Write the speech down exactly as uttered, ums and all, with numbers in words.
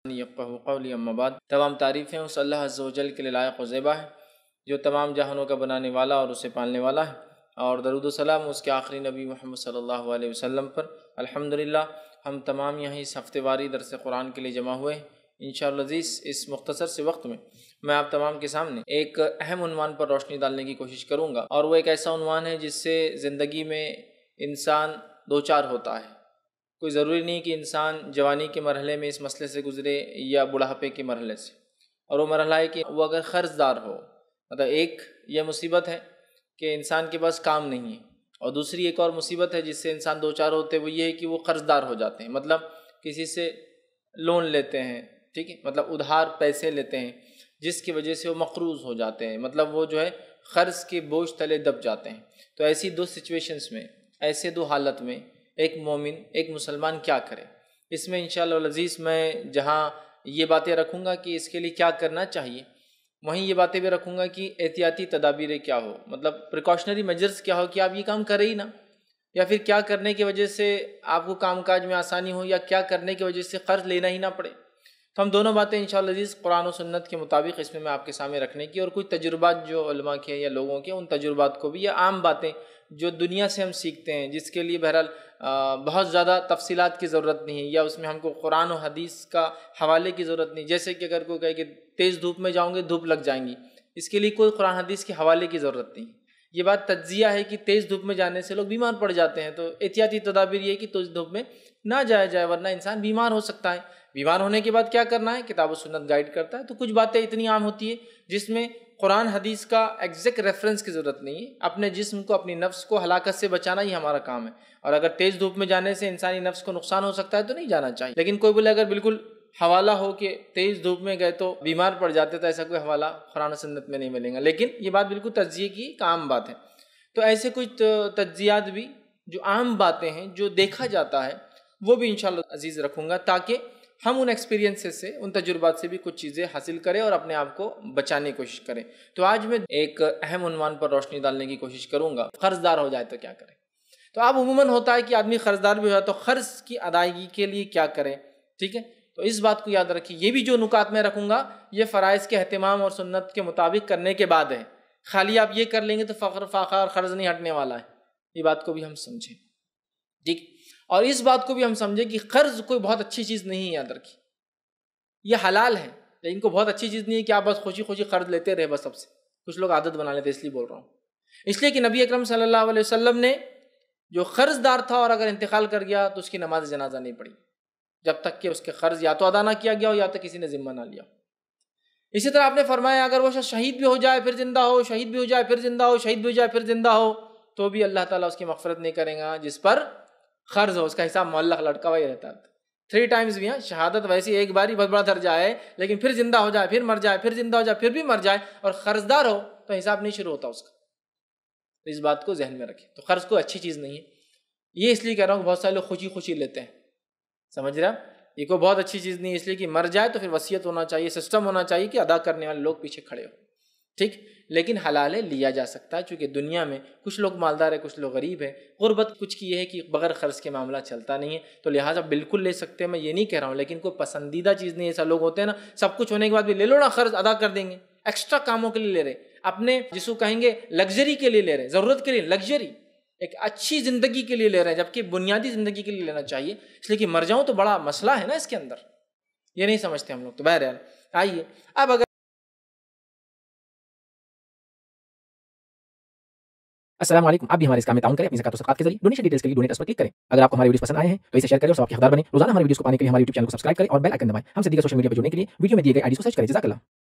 یفقہوا قولی اما بعد۔ تمام تعریفیں اس اللہ عز و جل کے لیے لائق و زیبا ہے جو تمام جہانوں کا بنانے والا اور اسے پالنے والا ہے، اور درود و سلام اس کے آخری نبی محمد صلی اللہ علیہ وسلم پر۔ الحمدللہ ہم تمام یہاں اس ہفتے واری درس قرآن کے لیے جمع ہوئے ہیں۔ انشاءاللہ عزیز اس مختصر سے وقت میں میں آپ تمام کے سامنے ایک اہم عنوان پر روشنی ڈالنے کی کوشش کروں گا، اور وہ ایک ایسا عنوان ہے جس سے زندگی میں انسان دوچار ہوتا ہے۔ کوئی ضروری نہیں کہ انسان جوانی کے مرحلے میں اس مسئلے سے گزرے یا بڑھاپے کے مرحلے سے، اور وہ مرحلہ ہے کہ وہ اگر قرض دار ہو، مطلب ایک یہ مصیبت ہے کہ انسان کے پاس کام نہیں ہے، اور دوسری ایک اور مصیبت ہے جس سے انسان دوچار ہوتے ہیں، وہ یہ ہے کہ وہ قرض دار ہو جاتے ہیں، مطلب کسی سے لون لیتے ہیں، ٹھیک ہے، مطلب ادھار پیسے لیتے ہیں جس کی وجہ سے وہ مقروض ہو جاتے ہیں، مطلب وہ جو ہے قرض کے بوجھ تلے دب جاتے ہیں۔ تو ایسی دو سچویشنز میں، ایسے دو حالت میں ایک مومن، ایک مسلمان کیا کرے، اس میں انشاءاللہ العزیز میں جہاں یہ باتیں رکھوں گا کہ اس کے لیے کیا کرنا چاہیے، وہیں یہ باتیں بھی رکھوں گا کہ احتیاطی تدابیر کیا ہو، مطلب پریکاشنری میجرز کیا ہو کہ آپ یہ کام کریں ہی نہ، یا پھر کیا کرنے کی وجہ سے آپ کو کام کاج میں آسانی ہو، یا کیا کرنے کی وجہ سے قرض لینا ہی نہ پڑے۔ تو ہم دونوں باتیں انشاءاللہ عزیز قرآن و سنت کے مطابق اس میں میں آپ کے سامنے رکھنے کی، اور کچھ تجربات جو علماء کے یا لوگوں کے، ان تجربات کو بھی، یا عام باتیں جو دنیا سے ہم سیکھتے ہیں جس کے لیے بہرحال بہت زیادہ تفصیلات کی ضرورت نہیں ہے، یا اس میں ہم کو قرآن و حدیث کا حوالے کی ضرورت نہیں، جیسے کہ اگر کوئی کہے کہ تیز دھوپ میں جاؤں گے دھوپ لگ جائیں گی، اس کے لیے کوئی قرآن حدیث کے حوالے کی ضرورت نہیں۔ یہ بات تجزیہ ہے کہ تیز دھوپ میں جانے سے لوگ بیمار پڑ جاتے ہیں، تو احتیاطی تدابیر یہ ہے کہ تیز دھوپ میں نہ جایا جائے، ورنہ انسان بیمار ہو سکتا ہے۔ بیمار ہونے کے بعد کیا کرنا ہے، کتاب و سنت گائیڈ کرتا ہے۔ تو کچھ باتیں اتنی عام ہوتی ہے جس میں قرآن حدیث کا ایگزیکٹ ریفرنس کی ضرورت نہیں ہے، اپنے جسم کو، اپنی نفس کو ہلاکت سے بچانا ہی ہمارا کام ہے، اور اگر تیز دھوپ میں جانے سے انسانی نفس کو نقصان ہو سکتا ہے تو نہیں جانا چاہیے۔ لیکن کوئی بولے اگر بالکل حوالہ ہو کہ تیز دھوپ میں گئے تو بیمار پڑ جاتے، تو ایسا کوئی حوالہ قرآن و سنت میں نہیں ملے گا، لیکن یہ بات بالکل تجزیے کی ایک عام بات ہے۔ تو ایسے کچھ تجزیات بھی جو عام باتیں ہیں جو دیکھا جاتا ہے وہ بھی انشاءاللہ عزیز رکھوں گا، تاکہ ہم ان ایکسپیرینسز سے، ان تجربات سے بھی کچھ چیزیں حاصل کریں اور اپنے آپ کو بچانے کی کوشش کریں۔ تو آج میں ایک اہم عنوان پر روشنی ڈالنے کی کوشش کروں گا، قرض دار ہو جائے تو کیا کریں۔ تو اب عموماً ہوتا ہے کہ آدمی قرض دار بھی ہو جائے تو قرض کی ادائیگی کے لیے کیا کریں، ٹھیک ہے۔ تو اس بات کو یاد رکھیے، یہ بھی جو نکات میں رکھوں گا یہ فرائض کے اہتمام اور سنت کے مطابق کرنے کے بعد ہے، خالی آپ یہ کر لیں گے تو فقر فاقہ اور قرض نہیں ہٹنے والا ہے، یہ بات کو بھی ہم سمجھیں، ٹھیک۔ اور اس بات کو بھی ہم سمجھیں کہ قرض کوئی بہت اچھی چیز نہیں ہے، یاد رکھیے یہ حلال ہے، لیکن کوئی بہت اچھی چیز نہیں ہے کہ آپ بس خوشی خوشی قرض لیتے رہے بس سب سے۔ کچھ لوگ عادت بنا لیتے، اس لیے بول رہا ہوں، اس لیے کہ نبی اکرم صلی اللہ علیہ وسلم نے جو قرض دار تھا اور اگر انتقال کر گیا تو اس کی نماز جنازہ نہیں پڑھی جب تک کہ اس کے قرض یا تو ادا نہ کیا گیا ہو یا تو کسی نے ذمہ نہ لیا۔ اسی طرح آپ نے فرمایا اگر وہ شخص شہید بھی ہو جائے پھر زندہ ہو، شہید بھی ہو جائے پھر زندہ ہو، شہید بھی ہو جائے پھر زندہ ہو، تو بھی اللہ تعالیٰ اس کی مغفرت نہیں کرے گا جس پر قرض ہو، اس کا حساب معلق لٹکا ہوا ہی رہتا ہے۔ تھری ٹائمز بھی ہیں، شہادت ویسی ایک بار ہی بہت بڑا درجہ ہے، لیکن پھر زندہ ہو جائے، پھر مر جائے، پھر زندہ ہو جائے، پھر بھی مر جائے اور قرض دار ہو تو حساب نہیں شروع ہوتا اس کا۔ اس بات کو ذہن میں رکھیں۔ تو قرض کوئی اچھی چیز نہیں ہے، یہ اس لیے کہہ رہا ہوں کہ بہت سارے لوگ خوشی خوشی لیتے ہیں، سمجھ رہے ہیں؟ یہ کوئی بہت اچھی چیز نہیں ہے، اس لیے کہ مر جائے تو پھر وصیت ہونا چاہیے، سسٹم ہونا چاہیے کہ ادا کرنے والے لوگ پیچھے کھڑے ہو، ٹھیک۔ لیکن حلال ہے، لیا جا سکتا ہے، چونکہ دنیا میں کچھ لوگ مالدار ہے، کچھ لوگ غریب ہے، غربت کچھ کی یہ ہے کہ بغیر قرض کے معاملہ چلتا نہیں ہے، تو لہٰذا بالکل لے سکتے ہیں، میں یہ نہیں کہہ رہا ہوں، لیکن کوئی پسندیدہ چیز نہیں ہے۔ ایسا لوگ ہوتے ہیں نا، سب کچھ ہونے کے بعد بھی لے لو نا قرض، ادا کر دیں گے، ایکسٹرا کاموں کے لیے لے رہے، اپنے جس کو کہیں گے لگژری کے لیے لے رہے، ضرورت کے لیے لگژری، ایک اچھی زندگی کے لیے لے رہے ہیں، جبکہ بنیادی زندگی کے لیے لینا چاہیے، اس لیے کہ مر جاؤں تو بڑا مسئلہ ہے نا اس کے اندر، یہ نہیں سمجھتے ہم لوگ۔ تو بہرحال آئیے اب اگر السلام علیکم، آپ بھی ہمارے اس کام میں تعاون کریں اپنی زکوٰۃ و صدقات کے ذریعے۔ ڈونیشن ڈیٹیلز کے لیے ڈونیٹ اس پر کلک کریں۔ اگر آپ کو ہمارے ویڈیوز پسند آئے ہیں تو اسے شیئر کریں اور سب کے حقدار بنیں۔ روزانہ ہمارے ویڈیوز کو پانے کے لیے ہمارے یوٹیوب چینل کو سبسکرائب کریں اور بیل آئکن دبائیں۔ ہم سے دیگر سوشل میڈیا پہ جڑنے کے لیے ویڈیو میں دیے گئے آئی ڈی کو سرچ کریں۔ جزاک اللہ۔